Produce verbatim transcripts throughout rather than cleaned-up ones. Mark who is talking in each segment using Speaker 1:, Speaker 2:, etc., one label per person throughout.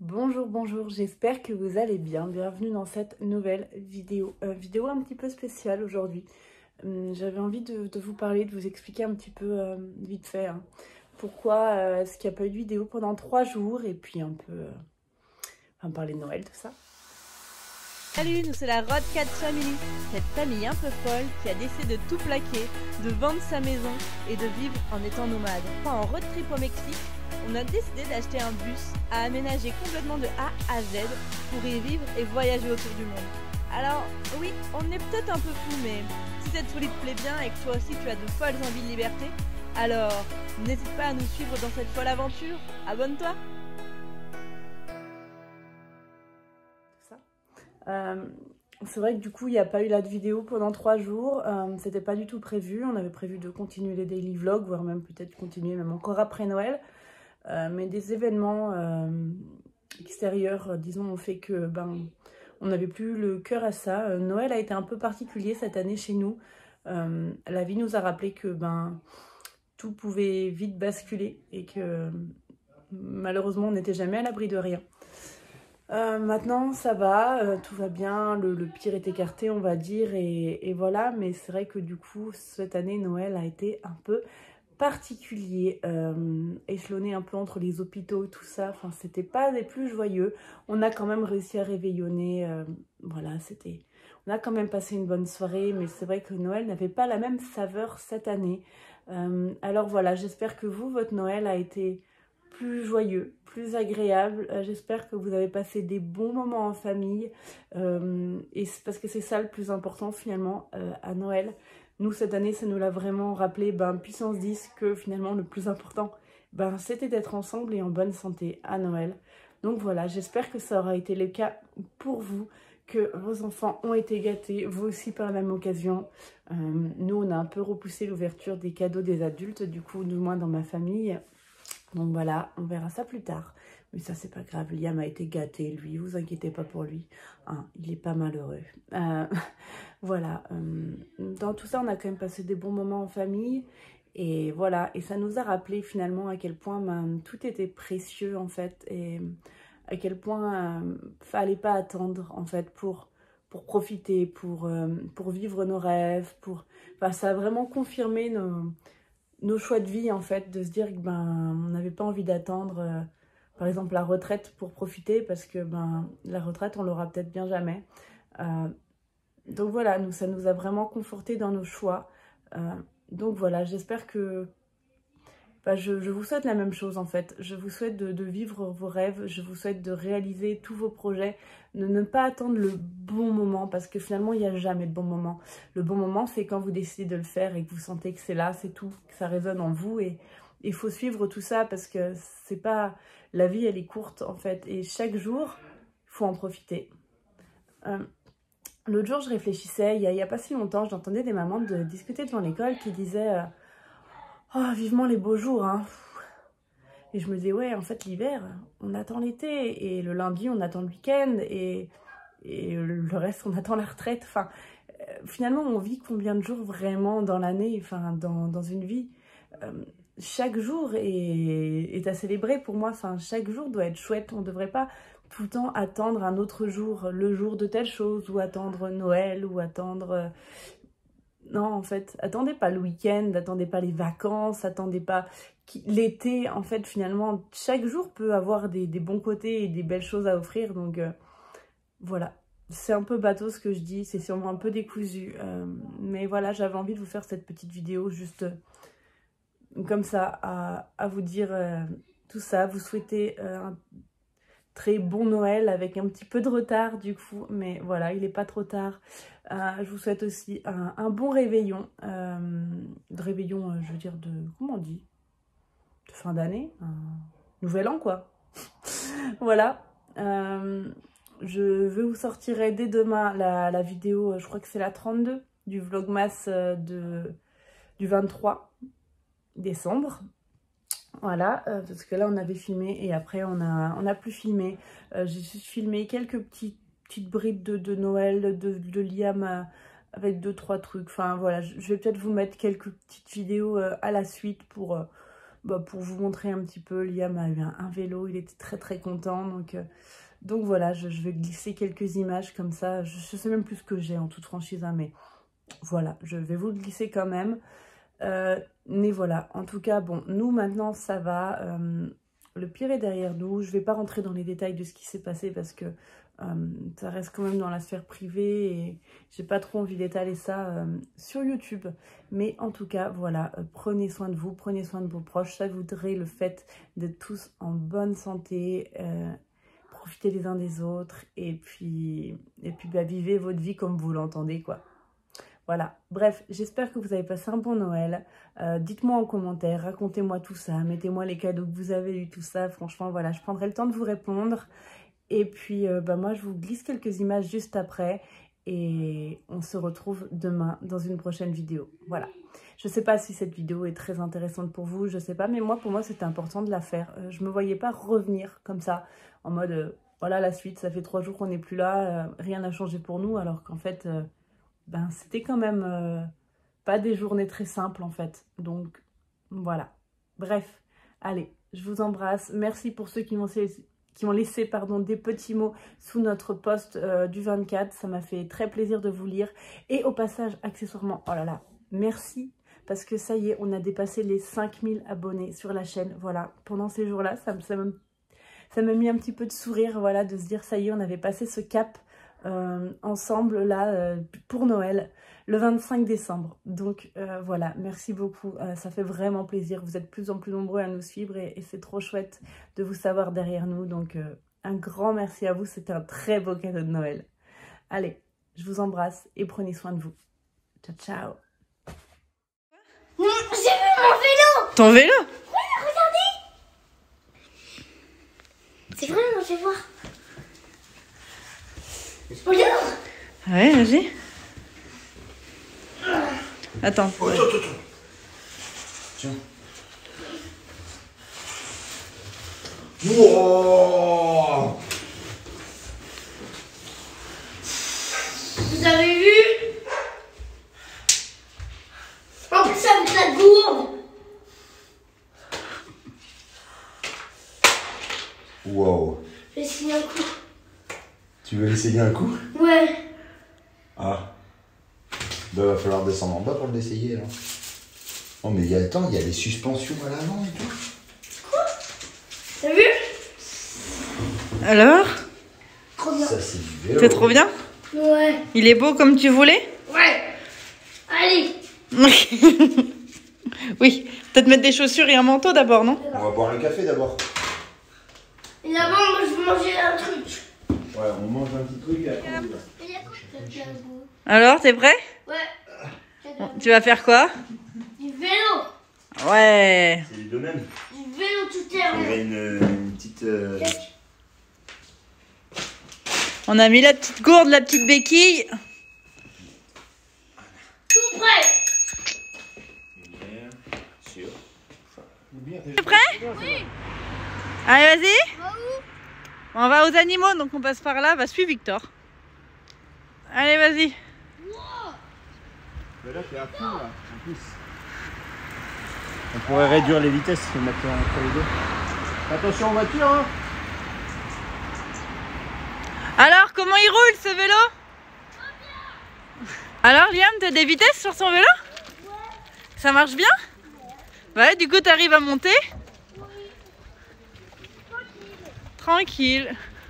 Speaker 1: Bonjour, bonjour, j'espère que vous allez bien. Bienvenue dans cette nouvelle vidéo. Euh, vidéo un petit peu spéciale aujourd'hui. Hum, J'avais envie de, de vous parler, de vous expliquer un petit peu euh, vite fait hein, pourquoi euh, est-ce qu'il n'y a pas eu de vidéo pendant trois jours et puis un peu euh, enfin, parler de Noël, tout ça.
Speaker 2: Salut, nous c'est la Rodcat Family, cette famille un peu folle qui a décidé de tout plaquer, de vendre sa maison et de vivre en étant nomade. En road trip au Mexique, on a décidé d'acheter un bus à aménager complètement de A à Z pour y vivre et voyager autour du monde. Alors oui, on est peut-être un peu fou, mais si cette folie te plaît bien et que toi aussi tu as de folles envies de liberté, alors n'hésite pas à nous suivre dans cette folle aventure, abonne-toi.
Speaker 1: ça. Euh, c'est vrai que du coup il n'y a pas eu la vidéo pendant trois jours, euh, c'était pas du tout prévu. On avait prévu de continuer les daily vlogs, voire même peut-être continuer même encore après Noël. Euh, mais des événements euh, extérieurs, euh, disons, ont fait que ben, on n'avait plus le cœur à ça. Euh, Noël a été un peu particulier cette année chez nous. Euh, la vie nous a rappelé que ben, tout pouvait vite basculer et que malheureusement on n'était jamais à l'abri de rien. Euh, maintenant ça va, euh, tout va bien, le, le pire est écarté on va dire et, et voilà, mais c'est vrai que du coup cette année Noël a été un peu particulier, euh, échelonné un peu entre les hôpitaux, tout ça, enfin c'était pas des plus joyeux. On a quand même réussi à réveillonner, euh, voilà, c'était, on a quand même passé une bonne soirée, mais c'est vrai que Noël n'avait pas la même saveur cette année. Euh, alors voilà, j'espère que vous, votre Noël a été plus joyeux, plus agréable. Euh, j'espère que vous avez passé des bons moments en famille, euh, et c'est parce que c'est ça le plus important finalement euh, à Noël. Nous, cette année, ça nous l'a vraiment rappelé, ben, puissance dix, que finalement, le plus important, ben, c'était d'être ensemble et en bonne santé à Noël. Donc voilà, j'espère que ça aura été le cas pour vous, que vos enfants ont été gâtés, vous aussi par la même occasion. Euh, nous, on a un peu repoussé l'ouverture des cadeaux des adultes, du coup, du moins dans ma famille. Donc voilà, on verra ça plus tard. Mais ça, c'est pas grave. Liam a été gâté, lui. Vous inquiétez pas pour lui. Hein, il est pas malheureux. Euh, voilà. Euh, dans tout ça, on a quand même passé des bons moments en famille. Et voilà. Et ça nous a rappelé finalement à quel point ben, tout était précieux, en fait. Et à quel point euh, fallait pas attendre, en fait, pour, pour profiter, pour, euh, pour vivre nos rêves. Pour... Enfin, ça a vraiment confirmé nos nos choix de vie en fait, de se dire que ben on n'avait pas envie d'attendre euh, par exemple la retraite pour profiter parce que ben la retraite on l'aura peut-être bien jamais. Euh, donc voilà, nous ça nous a vraiment conforté dans nos choix. Euh, donc voilà, j'espère que bah, je, je vous souhaite la même chose en fait. Je vous souhaite de, de vivre vos rêves, je vous souhaite de réaliser tous vos projets, de ne pas attendre le bon moment parce que finalement il n'y a jamais de bon moment. Le bon moment c'est quand vous décidez de le faire et que vous sentez que c'est là, c'est tout, que ça résonne en vous et il faut suivre tout ça parce que c'est pas... La vie elle est courte en fait et chaque jour il faut en profiter. Euh, L'autre jour je réfléchissais, il n'y a, a pas si longtemps j'entendais des mamans de discuter devant l'école qui disaient... Euh, oh, vivement les beaux jours, hein. Et je me disais, ouais, en fait, l'hiver, on attend l'été. Et le lundi, on attend le week-end. Et, et le reste, on attend la retraite. Enfin, euh, finalement, on vit combien de jours vraiment dans l'année, enfin, dans, dans une vie. Euh, chaque jour est, est à célébrer pour moi. Enfin, chaque jour doit être chouette. On ne devrait pas tout le temps attendre un autre jour, le jour de telle chose, ou attendre Noël, ou attendre... Euh, non, en fait, attendez pas le week-end, attendez pas les vacances, attendez pas l'été. En fait, finalement, chaque jour peut avoir des, des bons côtés et des belles choses à offrir. Donc, euh, voilà. C'est un peu bateau ce que je dis, c'est sûrement un peu décousu. Euh, mais voilà, j'avais envie de vous faire cette petite vidéo juste euh, comme ça, à, à vous dire euh, tout ça. Vous souhaitez euh, un très bon Noël avec un petit peu de retard du coup, mais voilà, il n'est pas trop tard. Euh, je vous souhaite aussi un, un bon réveillon, euh, de réveillon, euh, je veux dire, de, comment on dit, de fin d'année, un nouvel an quoi. Voilà, euh, je vais vous sortir dès demain la, la vidéo, je crois que c'est la trente-deux, du vlogmas de, du vingt-trois décembre. Voilà, euh, parce que là on avait filmé et après on a, on a plus filmé. Euh, J'ai juste filmé quelques petits, petites brides de, de Noël, de, de Liam euh, avec deux trois trucs. Enfin voilà, je, je vais peut-être vous mettre quelques petites vidéos euh, à la suite pour, euh, bah, pour vous montrer un petit peu, Liam a eu un, un vélo, il était très très content. Donc, euh, donc voilà, je, je vais glisser quelques images comme ça. Je ne sais même plus ce que j'ai en toute franchise, hein, mais voilà, je vais vous le glisser quand même. Euh, mais voilà, en tout cas, bon, nous maintenant ça va. Euh, le pire est derrière nous. Je ne vais pas rentrer dans les détails de ce qui s'est passé parce que euh, ça reste quand même dans la sphère privée et j'ai pas trop envie d'étaler ça euh, sur YouTube. Mais en tout cas, voilà, euh, prenez soin de vous, prenez soin de vos proches. Savourez le fait d'être tous en bonne santé. Euh, profitez les uns des autres et puis, et puis bah, vivez votre vie comme vous l'entendez, quoi. Voilà, bref, j'espère que vous avez passé un bon Noël. Euh, dites-moi en commentaire, racontez-moi tout ça, mettez-moi les cadeaux que vous avez eu, tout ça. Franchement, voilà, je prendrai le temps de vous répondre. Et puis, euh, bah, moi, je vous glisse quelques images juste après. Et on se retrouve demain dans une prochaine vidéo. Voilà. Je ne sais pas si cette vidéo est très intéressante pour vous, je ne sais pas. Mais moi, pour moi, c'était important de la faire. Euh, je ne me voyais pas revenir comme ça, en mode, euh, voilà la suite, ça fait trois jours qu'on n'est plus là, euh, rien n'a changé pour nous, alors qu'en fait... Euh, ben, c'était quand même euh, pas des journées très simples en fait. Donc voilà. Bref, allez, je vous embrasse. Merci pour ceux qui m'ont qui ont laissé pardon, des petits mots sous notre post euh, du vingt-quatre. Ça m'a fait très plaisir de vous lire. Et au passage, accessoirement, oh là là, merci. Parce que ça y est, on a dépassé les cinq mille abonnés sur la chaîne. Voilà, pendant ces jours-là, ça m'a ça ça m'a mis un petit peu de sourire, voilà, de se dire ça y est, on avait passé ce cap. Euh, ensemble là euh, pour Noël le vingt-cinq décembre. Donc euh, voilà, merci beaucoup, euh, ça fait vraiment plaisir. Vous êtes de plus en plus nombreux à nous suivre et, et c'est trop chouette de vous savoir derrière nous. Donc euh, un grand merci à vous, c'était un très beau cadeau de Noël. Allez, je vous embrasse et prenez soin de vous. Ciao, ciao.
Speaker 3: J'ai vu mon vélo.
Speaker 2: Ton vélo?
Speaker 3: Oui, regardez. C'est vrai, je vais voir. Regarde.
Speaker 2: Ouais, vas-y. Attends.
Speaker 4: Oh, attends, attends, attends. Tiens. Wow.
Speaker 3: Vous avez vu? En plus avec la gourde.
Speaker 4: Wow.
Speaker 3: Je vais essayer un coup.
Speaker 4: Tu veux essayer un coup?
Speaker 3: Ouais.
Speaker 4: Ah. Bah, va falloir descendre en bas pour l'essayer, là. Oh, mais il y a le temps, il y a les suspensions à l'avant et tout.
Speaker 3: Quoi? T'as vu?
Speaker 2: Alors?
Speaker 3: Trop bien.
Speaker 4: Ça, c'est du vélo.
Speaker 2: C'est trop bien?
Speaker 3: Ouais.
Speaker 2: Il est beau comme tu voulais?
Speaker 3: Ouais. Allez.
Speaker 2: Oui, peut-être mettre des chaussures et un manteau d'abord, non?
Speaker 4: On va boire le café d'abord.
Speaker 3: Et d'abord, moi, je vais manger un truc.
Speaker 4: Ouais, on mange un petit truc et après on y va.
Speaker 3: Il y a quoi de la gourde?
Speaker 2: Alors, t'es prêt?
Speaker 3: Ouais.
Speaker 2: Bon, tu vas faire quoi?
Speaker 3: Du vélo.
Speaker 2: Ouais.
Speaker 4: C'est les deux mêmes.
Speaker 3: Du vélo tout
Speaker 4: On
Speaker 3: terrain.
Speaker 4: dirait une, une petite... Euh...
Speaker 2: On a mis la petite gourde, la petite béquille.
Speaker 3: Tout prêt.
Speaker 4: Bien sûr.
Speaker 2: T'es prêt? Oui. Allez, vas-y.
Speaker 3: Va où?
Speaker 2: On va aux animaux, donc on passe par là. Va suivre Victor. Allez, vas-y.
Speaker 4: Mais là, c'est à fond, là, en plus. On pourrait réduire les vitesses et mettre entre les deux. Attention en voiture, hein.
Speaker 2: Alors, comment il roule ce vélo? Alors, Liam, t'as des vitesses sur son vélo?
Speaker 3: Ouais.
Speaker 2: Ça marche bien? Ouais, du coup, t'arrives à monter? Tranquille.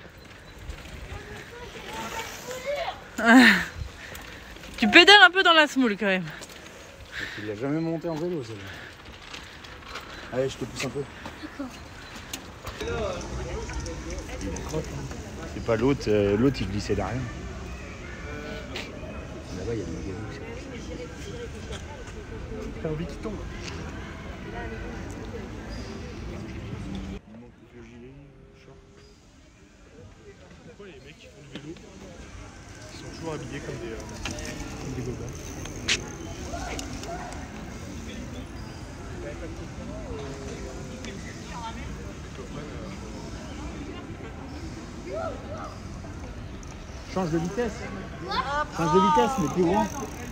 Speaker 2: Ah. Tu pédales un peu dans la semoule quand même.
Speaker 4: Il a jamais monté en vélo, celle-là. Allez, je te pousse un peu. D'accord. C'est pas l'autre, euh, l'autre il glissait derrière. Là-bas, il y a des magasin. T'as envie qu'il tombe.
Speaker 5: Pourquoi les mecs qui font du vélo, ils sont toujours habillés comme des, euh, comme des gobelins.
Speaker 4: Change de vitesse. Change de vitesse, mais plus grand.